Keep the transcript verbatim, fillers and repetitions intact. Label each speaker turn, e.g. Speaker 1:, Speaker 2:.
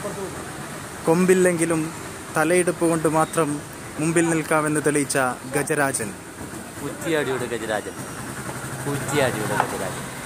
Speaker 1: കൊമ്പില്ലെങ്കിലും തലയെടുപ്പ് കൊണ്ട് മാത്രം മുമ്പിൽ നിൽക്കാമെന്ന് തെളിയിച്ച ഗജരാജൻ.
Speaker 2: കുറ്റിയാടിയുടെ ഗജരാജൻ കുറ്റിയാടിയുടെ ഗജരാജൻ